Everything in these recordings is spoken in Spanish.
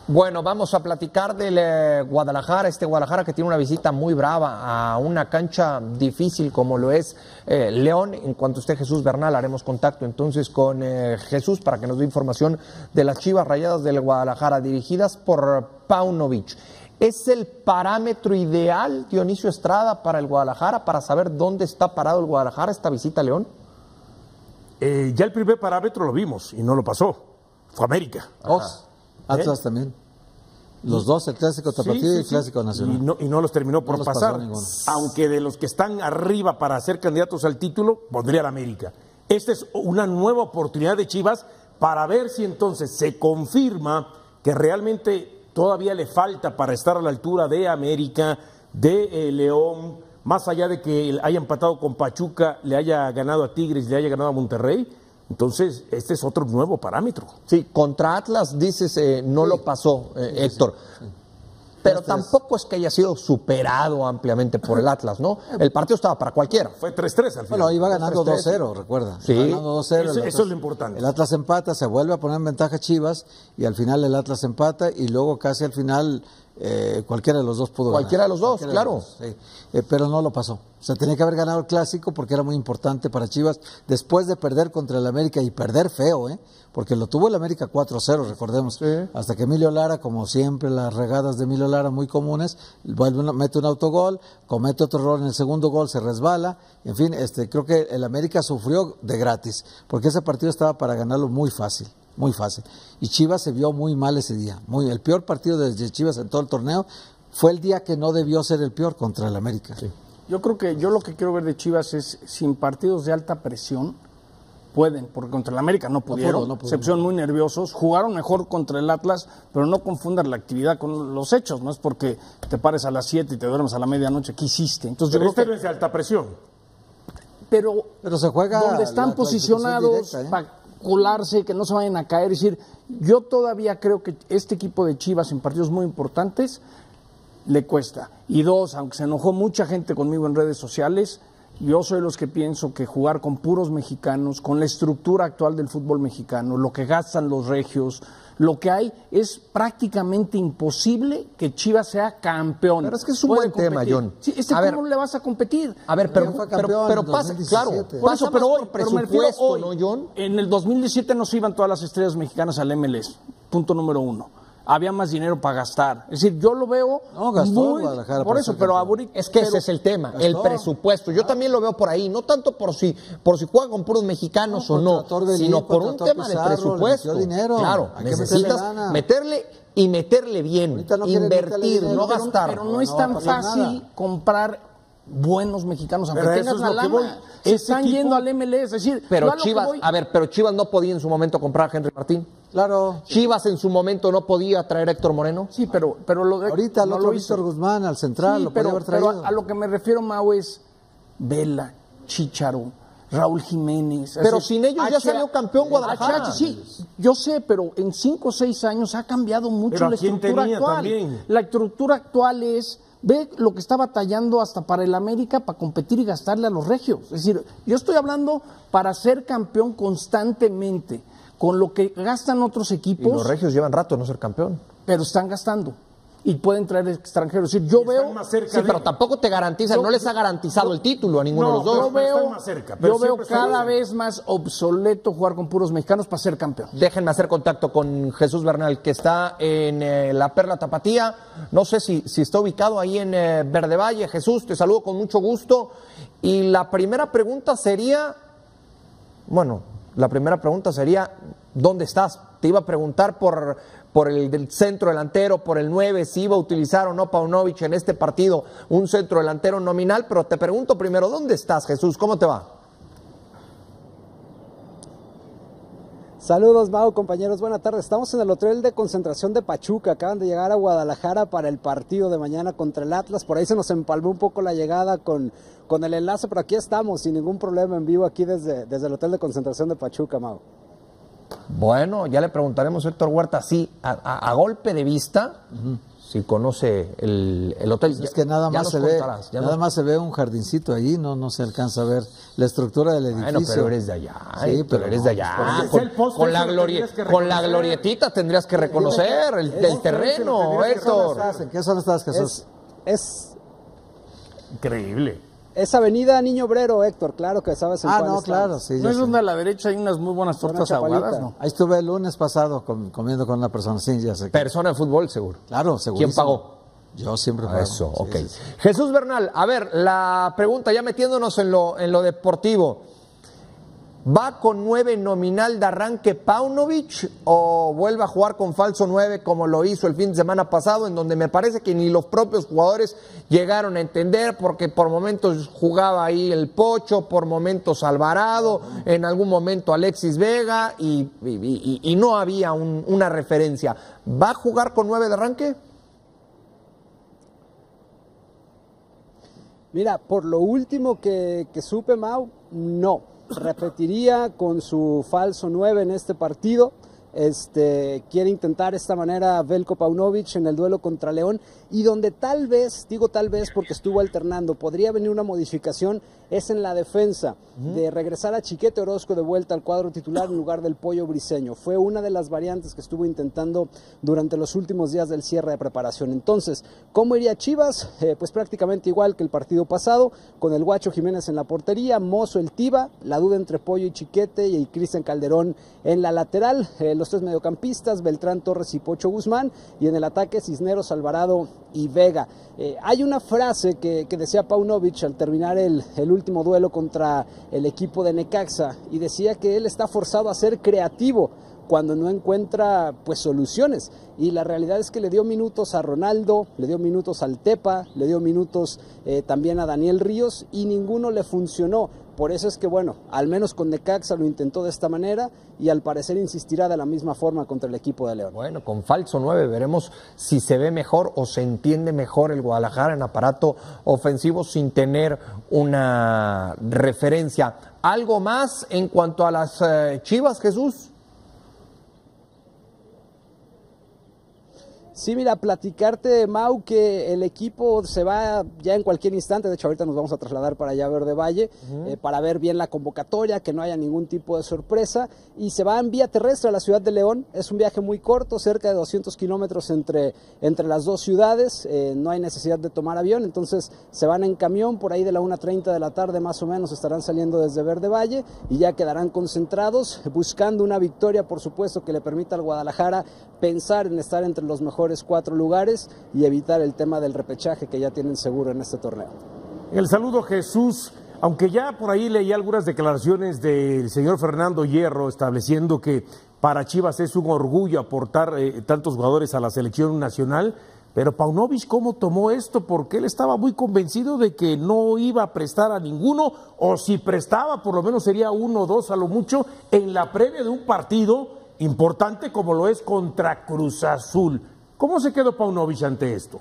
Bueno, vamos a platicar del Guadalajara, este Guadalajara que tiene una visita muy brava a una cancha difícil como lo es León. En cuanto esté Jesús Bernal, haremos contacto entonces con Jesús para que nos dé información de las Chivas Rayadas del Guadalajara, dirigidas por Paunovic. ¿Es el parámetro ideal, Dionisio Estrada, para el Guadalajara, para saber dónde está parado el Guadalajara esta visita a León? Ya el primer parámetro lo vimos y no lo pasó. Fue América. Atlas también. Los dos, el clásico tapatío y el clásico nacional. Y no los terminó por pasar. Aunque de los que están arriba para ser candidatos al título, pondría al América. Esta es una nueva oportunidad de Chivas para ver si entonces se confirma que realmente todavía le falta para estar a la altura de América, de León, más allá de que haya empatado con Pachuca, le haya ganado a Tigres, le haya ganado a Monterrey. Entonces, este es otro nuevo parámetro. Sí, contra Atlas, dices, no lo pasó, Héctor. Sí. Pero tampoco es que haya sido superado ampliamente por el Atlas, ¿no? El partido estaba para cualquiera. Fue 3-3 al final. Bueno, iba ganando 2-0, recuerda. Sí. Iba ganando 2-0. Eso es lo importante. El Atlas empata, se vuelve a poner en ventaja Chivas y al final el Atlas empata y luego casi al final cualquiera de los dos pudo Cualquiera ganar. de los dos, claro. Sí. Pero no lo pasó. O sea, tenía que haber ganado el clásico porque era muy importante para Chivas después de perder contra el América y perder feo, porque lo tuvo el América 4-0, recordemos. Sí. Hasta que Emilio Lara, como siempre, las regadas de Emilio Lara muy comunes, mete un autogol, comete otro error en el segundo gol, se resbala. En fin, creo que el América sufrió de gratis porque ese partido estaba para ganarlo muy fácil. Muy fácil. Y Chivas se vio muy mal ese día. El peor partido de Chivas en todo el torneo fue el día que no debió ser el peor contra el América. Sí. Yo lo que quiero ver de Chivas es sin partidos de alta presión pueden, porque contra el América no pudieron, se pusieron muy nerviosos, jugaron mejor contra el Atlas, pero no confundan la actividad con los hechos, no es porque te pares a las 7 y te duermes a la medianoche, ¿qué hiciste? Entonces, pero no es de alta presión. Pero se juega donde están posicionados para colarse, que no se vayan a caer. Es decir, yo todavía creo que este equipo de Chivas en partidos muy importantes le cuesta. Y dos, aunque se enojó mucha gente conmigo en redes sociales, yo soy de los que pienso que jugar con puros mexicanos, con la estructura actual del fútbol mexicano, lo que gastan los regios, lo que hay, es prácticamente imposible que Chivas sea campeón. Pero es que es un buen tema, John. Sí, ¿cómo le vas a competir? A ver, pero pasa, claro, pasa pero hoy, presupuesto, ¿no, John? En el 2017 no se iban todas las estrellas mexicanas al MLS, punto número 1. Había más dinero para gastar. Es decir, yo lo veo muy... Por eso, pero ahorita... Es que ese es el tema, el presupuesto. Yo también lo veo por ahí, no tanto por si juegan con puros mexicanos o no, sino por un tema de presupuesto. Claro, necesitas meterle bien, invertir, no gastar. Pero no es tan fácil comprar buenos mexicanos, aunque tengas la lana. Están yendo al MLS, es decir... Pero Chivas no podía en su momento comprar a Henry Martín. Claro. Chivas en su momento no podía traer a Héctor Moreno. Sí, pero ahorita no lo hizo Víctor Guzmán al central, sí, lo podía haber traído. Pero a lo que me refiero, Mau, es Vela, Chícharo, Raúl Jiménez. Pero sin ellos ya salió campeón Guadalajara. Sí, yo sé, pero en 5 o 6 años ha cambiado mucho la estructura actual. También. La estructura actual es... Ve lo que está batallando hasta para el América para competir y gastarle a los regios. Es decir, yo estoy hablando para ser campeón constantemente, con lo que gastan otros equipos. Y los regios llevan rato de no ser campeón. Pero están gastando. Y pueden traer extranjeros. Es decir, yo veo... pero tampoco te garantiza, no les ha garantizado el título a ninguno de los dos. Yo veo cada vez más obsoleto jugar con puros mexicanos para ser campeón. Déjenme hacer contacto con Jesús Bernal, que está en la Perla Tapatía. No sé si está ubicado ahí en Verde Valle. Jesús, te saludo con mucho gusto. Y la primera pregunta sería, ¿dónde estás? Te iba a preguntar por el centro delantero, por el 9, si iba a utilizar o no Paunovic en este partido un centro delantero nominal, pero te pregunto primero, ¿dónde estás, Jesús? ¿Cómo te va? Saludos, Mau, compañeros, buenas tardes. Estamos en el hotel de concentración de Pachuca, acaban de llegar a Guadalajara para el partido de mañana contra el Atlas. Por ahí se nos empalmó un poco la llegada con el enlace, pero aquí estamos sin ningún problema en vivo aquí desde el hotel de concentración de Pachuca, Mau. Bueno, ya le preguntaremos a Héctor Huerta, sí, a golpe de vista, si conoce el hotel. Pues es que nada más se ve un jardincito ahí, no se alcanza a ver la estructura del edificio. Bueno, pero eres de allá. Sí, pero eres de allá. Con la glorietita tendrías que reconocer el terreno, Héctor. ¿En qué zona estás, Jesús? Es increíble. Es Avenida Niño Obrero, Héctor, claro que sabes en cuál no, está. claro, sí. ¿No es donde a la derecha hay unas muy buenas tortas ahogadas? No. Ahí estuve el lunes pasado comiendo con una persona, sí, ya sé. Persona de fútbol, seguro. Claro, seguro. ¿Quién pagó? Yo siempre pago. Eso, sí, ok. sí. Jesús Bernal, a ver, la pregunta, ya metiéndonos en lo deportivo. ¿Va con 9 nominal de arranque Paunovic o vuelve a jugar con falso 9 como lo hizo el fin de semana pasado, en donde me parece que ni los propios jugadores llegaron a entender, porque por momentos jugaba ahí el Pocho, por momentos Alvarado, en algún momento Alexis Vega y no había una referencia? ¿Va a jugar con 9 de arranque? Mira, por lo último que supe, Mau, no. Repetiría con su falso 9 en este partido. Quiere intentar de esta manera Veljko Paunovic en el duelo contra León, y donde tal vez, digo tal vez porque estuvo alternando, podría venir una modificación es en la defensa, de regresar a Chiquete Orozco de vuelta al cuadro titular en lugar del Pollo Briseño. Fue una de las variantes que estuvo intentando durante los últimos días del cierre de preparación. Entonces, ¿cómo iría Chivas? Pues prácticamente igual que el partido pasado, con el Guacho Jiménez en la portería, Mozo, el Tiva, la duda entre Pollo y Chiquete, y Cristian Calderón en la lateral, los 3 mediocampistas, Beltrán, Torres y Pocho Guzmán, y en el ataque Cisneros, Alvarado y Vega. Hay una frase que decía Paunovic al terminar el último duelo contra el equipo de Necaxa, y decía que él está forzado a ser creativo cuando no encuentra pues soluciones, y la realidad es que le dio minutos a Ronaldo, le dio minutos al Tepa, le dio minutos también a Daniel Ríos, y ninguno le funcionó. Por eso es que, bueno, al menos con Necaxa lo intentó de esta manera, y al parecer insistirá de la misma forma contra el equipo de León. Bueno, con falso 9 veremos si se ve mejor o se entiende mejor el Guadalajara en aparato ofensivo sin tener una referencia. ¿Algo más en cuanto a las Chivas, Jesús? Sí, mira, platicarte, Mau, que el equipo se va ya en cualquier instante. De hecho, ahorita nos vamos a trasladar para allá a Verde Valle, para ver bien la convocatoria, que no haya ningún tipo de sorpresa, y se va en vía terrestre a la ciudad de León. Es un viaje muy corto, cerca de 200 kilómetros entre las dos ciudades. No hay necesidad de tomar avión, entonces se van en camión. Por ahí de la 1:30 de la tarde más o menos estarán saliendo desde Verde Valle, y ya quedarán concentrados buscando una victoria, por supuesto, que le permita al Guadalajara pensar en estar entre los mejores 4 lugares y evitar el tema del repechaje que ya tienen seguro en este torneo. El saludo, Jesús. Aunque ya por ahí leí algunas declaraciones del señor Fernando Hierro estableciendo que para Chivas es un orgullo aportar tantos jugadores a la selección nacional, pero Paunovic, ¿cómo tomó esto? Porque él estaba muy convencido de que no iba a prestar a ninguno, o si prestaba por lo menos sería 1 o 2 a lo mucho en la previa de un partido importante como lo es contra Cruz Azul. ¿Cómo se quedó Paunovic ante esto?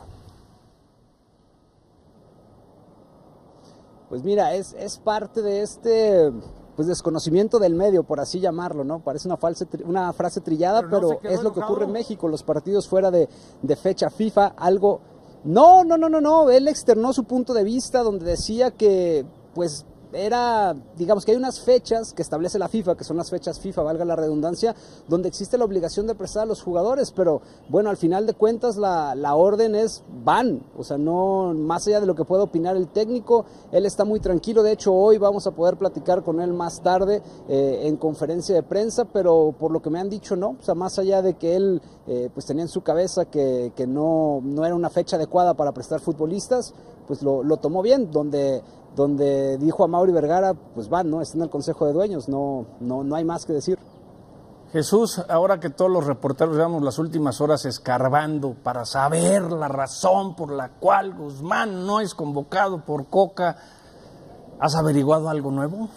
Pues mira, es parte de este pues desconocimiento del medio, por así llamarlo, ¿no? Parece una frase trillada, pero es lo que ocurre en México, los partidos fuera de fecha FIFA, algo... No, él externó su punto de vista, donde decía que, pues, digamos que hay unas fechas que establece la FIFA, que son las fechas FIFA, valga la redundancia, donde existe la obligación de prestar a los jugadores, pero bueno, al final de cuentas la orden es van, o sea, no, más allá de lo que pueda opinar el técnico, él está muy tranquilo. De hecho, hoy vamos a poder platicar con él más tarde en conferencia de prensa, pero por lo que me han dicho, no, o sea, más allá de que él pues tenía en su cabeza que no era una fecha adecuada para prestar futbolistas, pues lo tomó bien, donde dijo a Mauri Vergara, pues van, ¿no? Está en el Consejo de Dueños, no hay más que decir. Jesús, ahora que todos los reporteros llevamos las últimas horas escarbando para saber la razón por la cual Guzmán no es convocado por Coca, ¿has averiguado algo nuevo?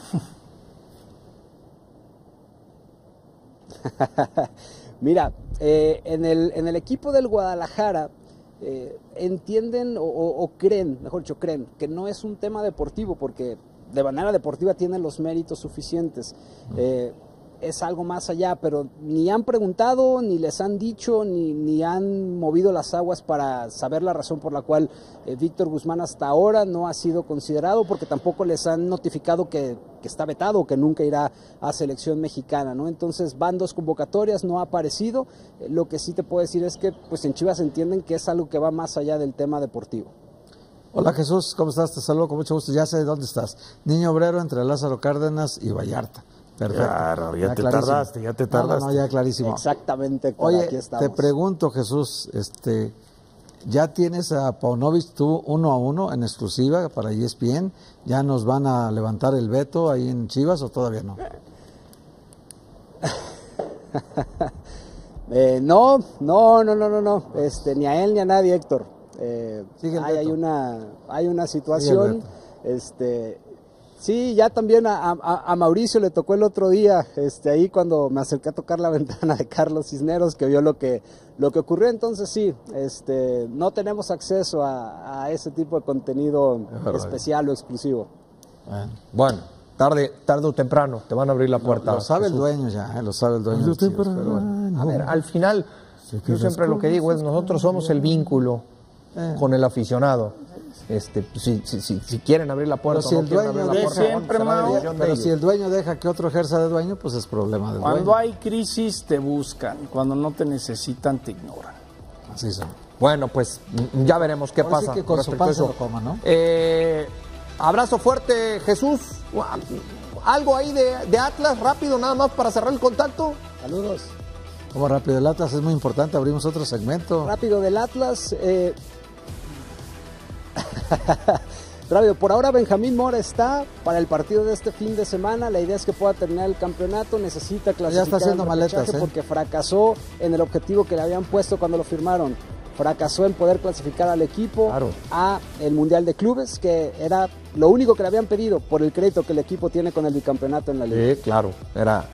Mira, en el equipo del Guadalajara entienden o creen, mejor dicho, creen que no es un tema deportivo, porque de manera deportiva tienen los méritos suficientes. es algo más allá, pero ni han preguntado, ni les han dicho, ni han movido las aguas para saber la razón por la cual Víctor Guzmán hasta ahora no ha sido considerado, porque tampoco les han notificado que está vetado, que nunca irá a selección mexicana, ¿no? Entonces van 2 convocatorias, no ha aparecido. Lo que sí te puedo decir es que pues en Chivas entienden que es algo que va más allá del tema deportivo. Hola Jesús, ¿cómo estás? Te saludo con mucho gusto. Ya sé dónde estás. Niño Obrero entre Lázaro Cárdenas y Vallarta. Perfecto. Claro, ya te tardaste. No, ya clarísimo. Exactamente. Oye, aquí estamos. te pregunto, Jesús, ¿ya tienes a Paunovic tú 1-1 en exclusiva para ESPN? ¿Ya nos van a levantar el veto ahí en Chivas o todavía no? No. Ni a él ni a nadie, Héctor. Hay una situación. Sí, ya también a Mauricio le tocó el otro día, ahí cuando me acerqué a tocar la ventana de Carlos Cisneros, que vio lo que ocurrió. Entonces sí, no tenemos acceso a ese tipo de contenido especial o exclusivo. Bueno, tarde o temprano te van a abrir la puerta. Lo sabe el dueño ya, lo sabe el dueño. A ver, al final, yo siempre lo que digo es, nosotros somos el vínculo con el aficionado. Si quieren abrir la puerta, pero si no el dueño si el dueño deja que otro ejerza de dueño, pues es problema del dueño. Cuando hay crisis te buscan, cuando no te necesitan te ignoran. Así son. Bueno, pues ya veremos qué pasa. Sí que con su panza lo coma, ¿no? Abrazo fuerte, Jesús. Algo ahí de Atlas, rápido, nada más para cerrar el contacto. Saludos. Como rápido, el Atlas es muy importante, abrimos otro segmento. Rápido del Atlas. Rápido, por ahora Benjamín Mora está para el partido de este fin de semana. La idea es que pueda terminar el campeonato. Necesita clasificar. Ya está haciendo maletas, porque fracasó en el objetivo que le habían puesto cuando lo firmaron. Fracasó en poder clasificar al equipo a el Mundial de Clubes, que era lo único que le habían pedido por el crédito que el equipo tiene con el bicampeonato en la liga. Sí, claro, era